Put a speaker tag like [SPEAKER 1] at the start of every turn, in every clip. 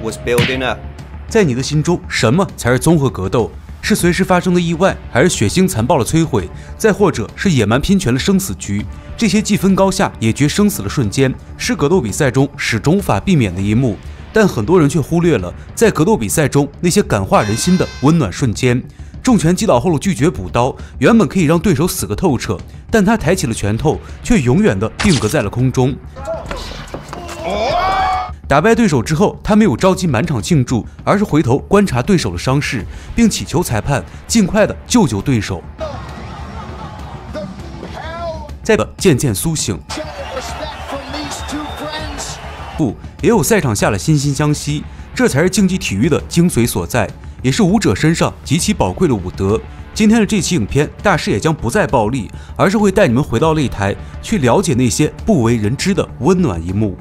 [SPEAKER 1] was building up。
[SPEAKER 2] 在你的心中，什么才是综合格斗？是随时发生的意外，还是血腥残暴的摧毁？再或者是野蛮拼拳的生死局？这些既分高下、也决生死的瞬间，是格斗比赛中始终无法避免的一幕。但很多人却忽略了，在格斗比赛中那些感化人心的温暖瞬间。重拳击倒后的拒绝补刀，原本可以让对手死个透彻，但他抬起了拳头，却永远的定格在了空中。打败对手之后，他没有着急满场庆祝，而是回头观察对手的伤势，并祈求裁判尽快的救对手。再渐渐苏醒，也有赛场下的惺惺相惜，这才是竞技体育的精髓所在，也是武者身上极其宝贵的武德。今天的这期影片，大师也将不再暴力，而是会带你们回到擂台，去了解那些不为人知的温暖一幕。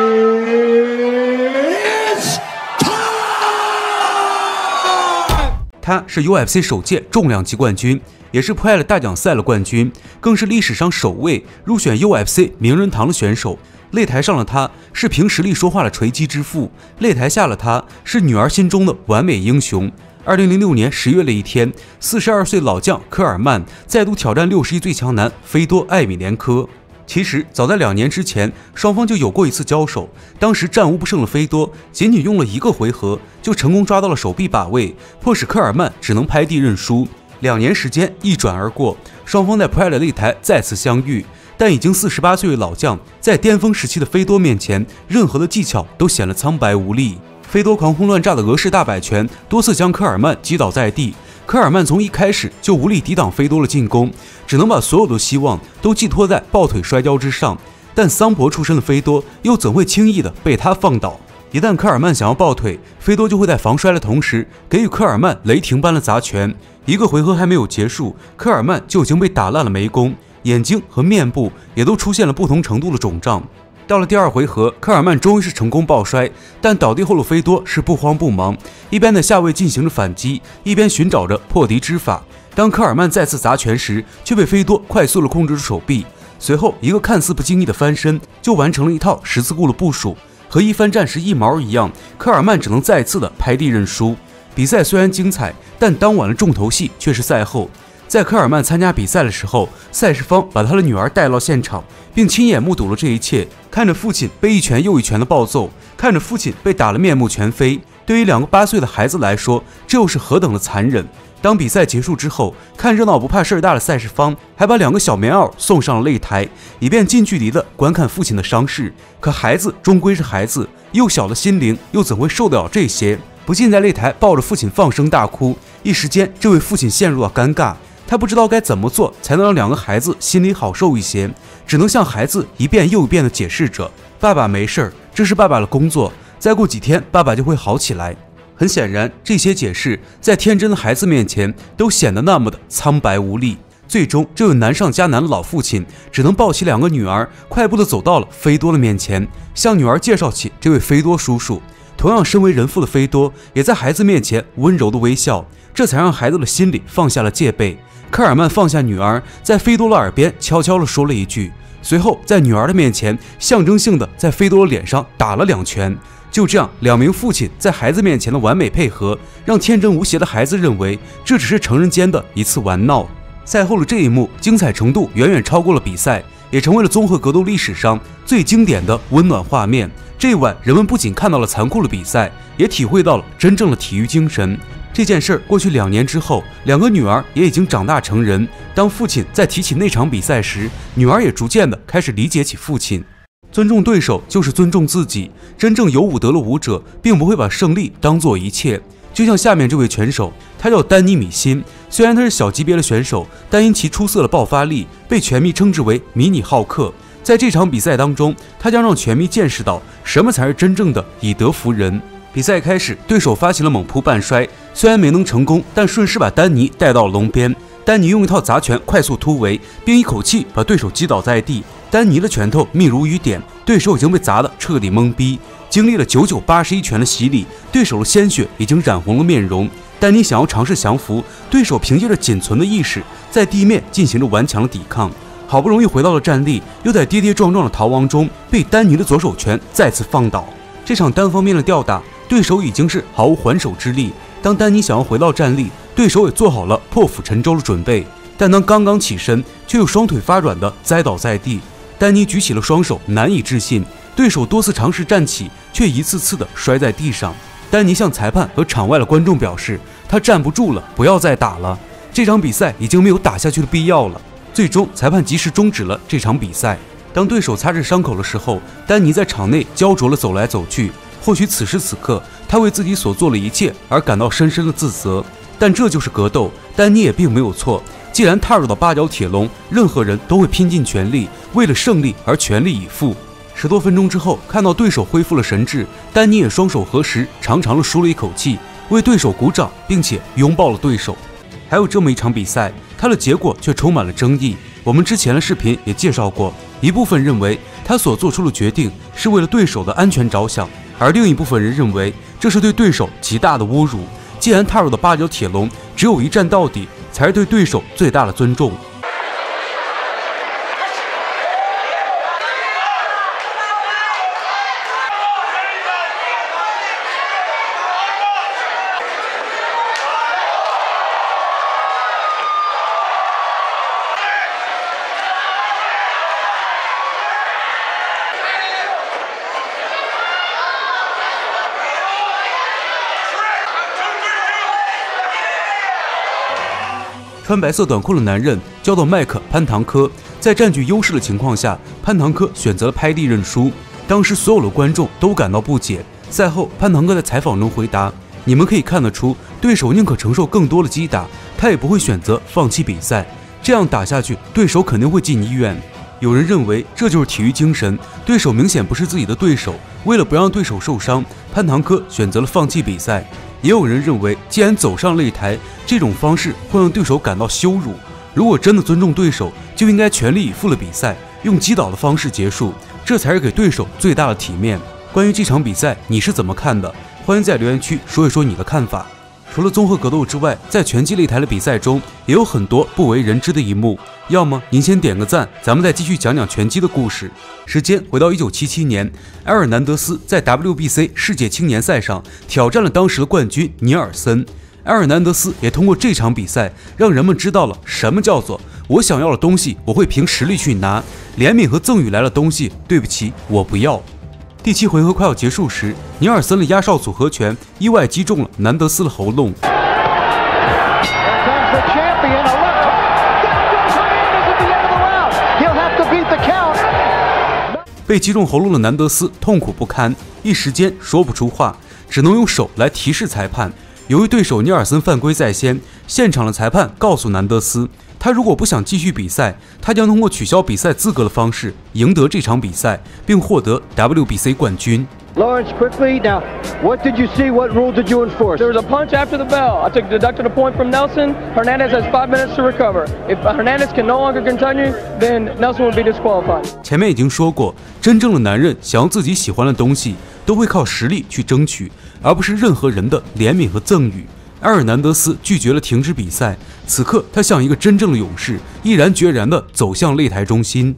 [SPEAKER 2] 他是 UFC 首届重量级冠军，也是 Pride 大奖赛的冠军，更是历史上首位入选 UFC 名人堂的选手。擂台上的他是凭实力说话的锤击之父，擂台下的他是女儿心中的完美英雄。2006年10月的一天，42岁老将科尔曼再度挑战61最强男菲多艾米连科。其实早在2年之前，双方就有过一次交手，当时战无不胜的菲多仅仅用了1个回合就成功抓到了手臂把位，迫使科尔曼只能拍地认输。2年时间一转而过，双方在 Pride 擂台再次相遇，但已经48岁的老将在巅峰时期的菲多面前，任何的技巧都显得苍白无力。菲多狂轰乱炸的俄式大摆拳多次将科尔曼击倒在地，科尔曼从一开始就无力抵挡菲多的进攻，只能把所有的希望都寄托在抱腿摔跤之上。但桑博出身的菲多又怎会轻易的被他放倒？一旦科尔曼想要抱腿，菲多就会在防摔的同时给予科尔曼雷霆般的砸拳。1个回合还没有结束，科尔曼就已经被打烂了眉弓，眼睛和面部也都出现了不同程度的肿胀。到了第2回合，科尔曼终于是成功抱摔，但倒地后的菲多是不慌不忙，一边在下位进行着反击，一边寻找着破敌之法。当科尔曼再次砸拳时，却被菲多快速的控制住手臂，随后一个看似不经意的翻身，就完成了一套十字固的部署。和一番战时一毛一样，科尔曼只能再次的拍地认输。比赛虽然精彩，但当晚的重头戏却是赛后。在科尔曼参加比赛的时候，赛事方把他的女儿带到现场，并亲眼目睹了这一切，看着父亲被一拳又一拳的暴揍，看着父亲被打得面目全非，对于2个8岁的孩子来说，这又是何等的残忍。当比赛结束之后，看热闹不怕事儿大的赛事方还把2个小棉袄送上了擂台，以便近距离的观看父亲的伤势。可孩子终归是孩子，幼小的心灵又怎会受得了这些？不禁在擂台抱着父亲放声大哭，一时间这位父亲陷入了尴尬。他不知道该怎么做才能让2个孩子心里好受一些，只能向孩子一遍又一遍地解释着：“爸爸没事儿，这是爸爸的工作，再过几天爸爸就会好起来。”很显然，这些解释在天真的孩子面前都显得那么的苍白无力。最终，这位难上加难的老父亲只能抱起2个女儿，快步地走到了菲多的面前，向女儿介绍起这位菲多叔叔。同样身为人父的菲多也在孩子面前温柔的微笑，这才让孩子的心里放下了戒备。科尔曼放下女儿，在菲多的耳边悄悄地说了一句，随后在女儿的面前象征性的在菲多的脸上打了2拳。就这样，2名父亲在孩子面前的完美配合，让天真无邪的孩子认为这只是成人间的一次玩闹。赛后的这一幕精彩程度远远超过了比赛，也成为了综合格斗历史上最经典的温暖画面。这一晚，人们不仅看到了残酷的比赛，也体会到了真正的体育精神。这件事过去2年之后，2个女儿也已经长大成人。当父亲在提起那场比赛时，女儿也逐渐的开始理解起父亲。尊重对手就是尊重自己。真正有武德的武者，并不会把胜利当做一切。就像下面这位拳手，他叫丹尼米辛。虽然他是小级别的选手，但因其出色的爆发力，被拳迷称之为迷你浩克。在这场比赛当中，他将让拳迷见识到什么才是真正的以德服人。比赛开始，对手发起了猛扑半摔，虽然没能成功，但顺势把丹尼带到了笼边。丹尼用一套砸拳快速突围，并一口气把对手击倒在地。丹尼的拳头密如雨点，对手已经被砸得彻底懵逼。经历了9981拳的洗礼，对手的鲜血已经染红了面容。丹尼想要尝试降服，对手凭借着仅存的意识，在地面进行着顽强的抵抗。好不容易回到了站立，又在跌跌撞撞的逃亡中，被丹尼的左手拳再次放倒。这场单方面的吊打对手已经是毫无还手之力。当丹尼想要回到站立，对手也做好了破釜沉舟的准备，但当刚刚起身，却又双腿发软的栽倒在地。丹尼举起了双手，难以置信，对手多次尝试站起，却一次次的摔在地上。丹尼向裁判和场外的观众表示，他站不住了，不要再打了，这场比赛已经没有打下去的必要了。最终，裁判及时终止了这场比赛。当对手擦着伤口的时候，丹尼在场内焦灼地走来走去。或许此时此刻，他为自己所做的一切而感到深深的自责。但这就是格斗，丹尼也并没有错。既然踏入到八角铁笼，任何人都会拼尽全力，为了胜利而全力以赴。10多分钟之后，看到对手恢复了神智，丹尼也双手合十，长长的舒了一口气，为对手鼓掌，并且拥抱了对手。还有这么一场比赛，它的结果却充满了争议。我们之前的视频也介绍过，一部分认为他所做出的决定是为了对手的安全着想，而另一部分人认为这是对对手极大的侮辱。既然踏入了八角铁笼，只有一战到底才是对对手最大的尊重。穿白色短裤的男人叫做麦克潘唐科，在占据优势的情况下，潘唐科选择了拍地认输。当时所有的观众都感到不解。赛后，潘唐科在采访中回答：“你们可以看得出，对手宁可承受更多的击打，他也不会选择放弃比赛。这样打下去，对手肯定会进医院。”有人认为这就是体育精神，对手明显不是自己的对手，为了不让对手受伤，潘唐科选择了放弃比赛。也有人认为，既然走上擂台，这种方式会让对手感到羞辱。如果真的尊重对手，就应该全力以赴的比赛，用击倒的方式结束，这才是给对手最大的体面。关于这场比赛，你是怎么看的？欢迎在留言区说一说你的看法。除了综合格斗之外，在拳击擂台的比赛中，也有很多不为人知的一幕。要么您先点个赞，咱们再继续讲讲拳击的故事。时间回到1977年，埃尔南德斯在 WBC 世界青年赛上挑战了当时的冠军尼尔森。埃尔南德斯也通过这场比赛，让人们知道了什么叫做我想要的东西，我会凭实力去拿；怜悯和赠予来的东西，对不起，我不要。第7回合快要结束时，尼尔森的压哨组合拳意外击中了南德斯的喉咙。被击中喉咙的南德斯痛苦不堪，一时间说不出话，只能用手来提示裁判。由于对手尼尔森犯规在先，现场的裁判告诉南德斯，他如果不想继续比赛，他将通过取消比赛资格的方式赢得这场比赛，并获得 WBC 冠军。
[SPEAKER 1] Lawrence, quickly now. What did you see? What rule did you enforce?
[SPEAKER 3] There was a punch after the bell. I took deducted a point from Nelson. Hernandez has 5 minutes to recover. If Hernandez can no longer continue, then Nelson will be disqualified.
[SPEAKER 2] 前面已经说过，真正的男人想要自己喜欢的东西，都会靠实力去争取，而不是任何人的怜悯和赠予。埃尔南德斯拒绝了停止比赛，此刻他像一个真正的勇士，毅然决然地走向擂台中心。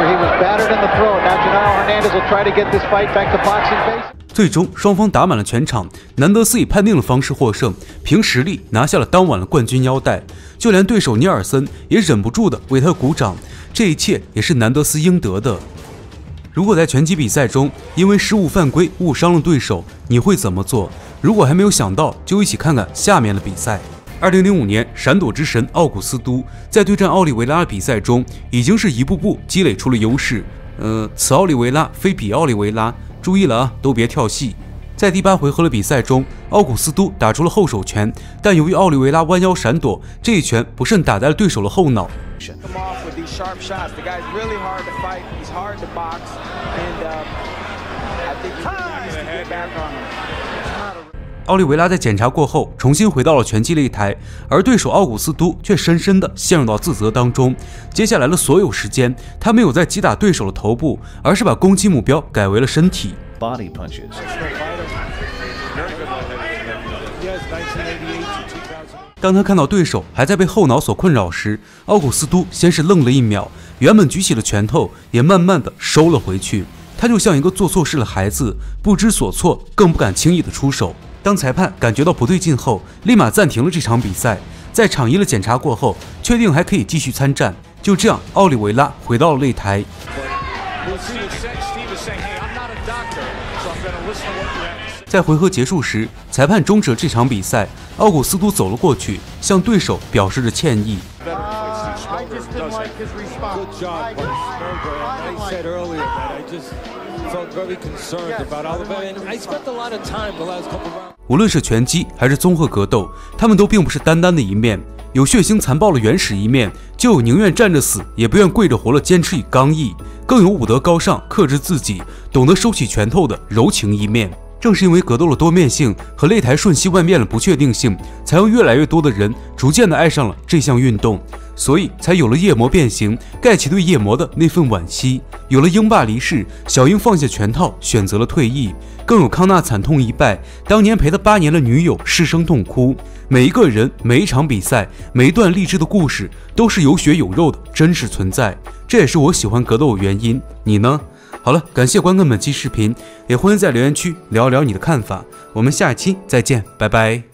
[SPEAKER 2] 最终，双方打满了全场，南德斯以判定的方式获胜，凭实力拿下了当晚的冠军腰带。就连对手尼尔森也忍不住地为他鼓掌，这一切也是南德斯应得的。如果在拳击比赛中因为失误犯规误伤了对手，你会怎么做？如果还没有想到，就一起看看下面的比赛。2005年，闪躲之神奥古斯都在对战奥利维拉的比赛中，已经是一步步积累出了优势。此奥利维拉非彼奥利维拉，注意了啊，都别跳戏。在第8回合的比赛中，奥古斯都打出了后手拳，但由于奥利维拉弯腰闪躲，这一拳不慎打在了对手的后脑。奥利维拉在检查过后重新回到了拳击擂台，而对手奥古斯都却深深地陷入到自责当中。接下来的所有时间，他没有再击打对手的头部，而是把攻击目标改为了身体。
[SPEAKER 4] Body punches.
[SPEAKER 2] 当他看到对手还在被后脑所困扰时，奥古斯都先是愣了1秒，原本举起的拳头也慢慢的收了回去。 他就像一个做错事的孩子，不知所措，更不敢轻易的出手。当裁判感觉到不对劲后，立马暂停了这场比赛。在场医的检查过后，确定还可以继续参战。就这样，奥利维拉回到了擂台。在回合结束时，裁判终止了这场比赛。奥古斯都走了过去，向对手表示着歉意。无论是拳击还是综合格斗，他们都并不是单单的一面，有血腥残暴的原始一面，就有宁愿站着死也不愿跪着活了坚持与刚毅，更有武德高尚、克制自己、懂得收起拳头的柔情一面。正是因为格斗的多面性和擂台瞬息万变的不确定性，才让越来越多的人逐渐的爱上了这项运动，所以才有了夜魔变形，盖奇对夜魔的那份惋惜，有了鹰爸离世，小鹰放下拳套选择了退役，更有康纳惨痛一败，当年陪他8年的女友失声痛哭。每一个人，每一场比赛，每一段励志的故事，都是有血有肉的真实存在，这也是我喜欢格斗的原因。你呢？好了，感谢观看本期视频，也欢迎在留言区聊一聊你的看法。我们下一期再见，拜拜。